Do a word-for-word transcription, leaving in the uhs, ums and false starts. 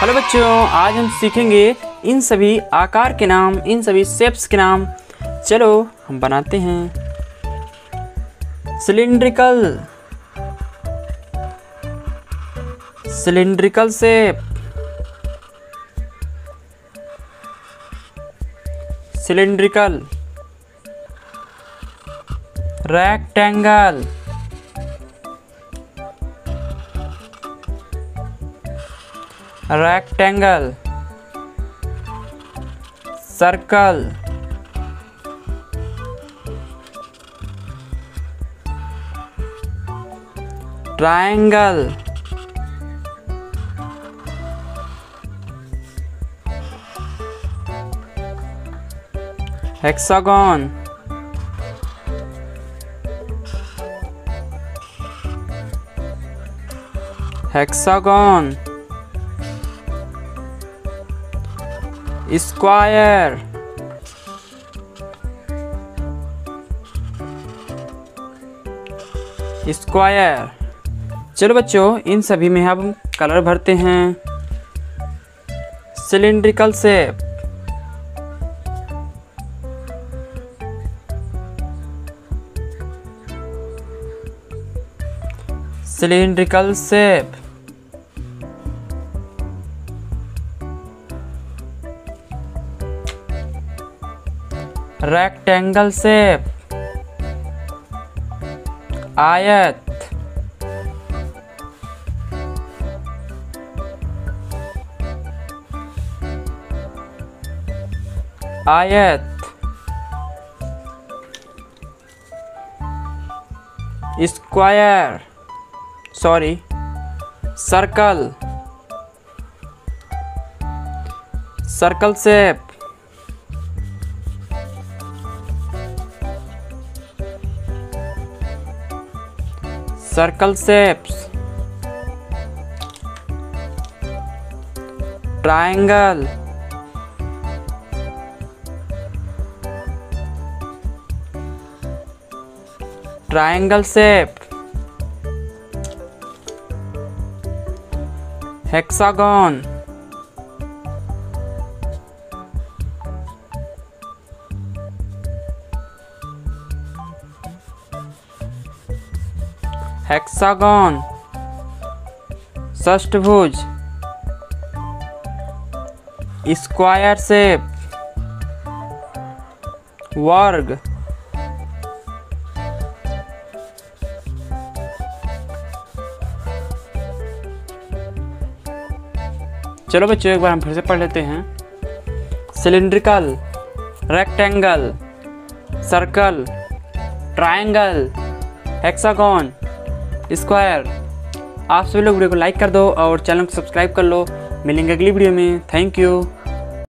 Hello बच्चों, आज हम सीखेंगे इन सभी आकार के नाम, इन सभी शेप्स के नाम। चलो हम बनाते हैं। Cylindrical, cylindrical shape, cylindrical, rectangle, rectangle, circle, triangle, hexagon, hexagon, square, square. चलो बच्चों, इन सभी में हम कलर भरते हैं। Cylindrical shape, cylindrical shape, rectangle shape, आयत, आयत, square, sorry circle, circle shape, circle shapes, triangle, triangle shape, hexagon, hexagon, षष्ठभुज, स्क्वायर शेप, वर्ग, चलो बच्चों, एक बार हम फिर से पढ़ लेते हैं। Cylindrical, rectangle, circle, triangle, hexagon, square. आप सभी लोग वीडियो को लाइक कर दो और चैनल को सब्सक्राइब कर लो। मिलेंगे अगली वीडियो में। Thank you.